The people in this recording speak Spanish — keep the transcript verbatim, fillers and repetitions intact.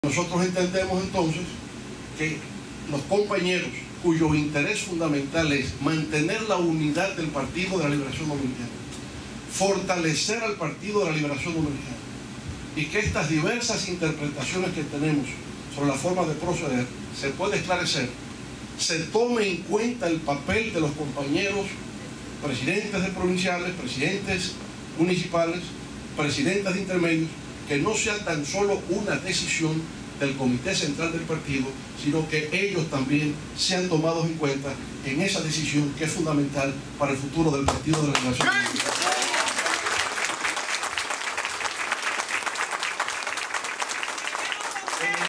Nosotros entendemos entonces que los compañeros cuyo interés fundamental es mantener la unidad del Partido de la Liberación Dominicana, fortalecer al Partido de la Liberación Dominicana, y que estas diversas interpretaciones que tenemos sobre la forma de proceder se puede esclarecer, se tome en cuenta el papel de los compañeros presidentes de provinciales, presidentes municipales, presidentes de intermedios, que no sea tan solo una decisión del Comité Central del Partido, sino que ellos también sean tomados en cuenta en esa decisión que es fundamental para el futuro del Partido de la Liberación Dominicana.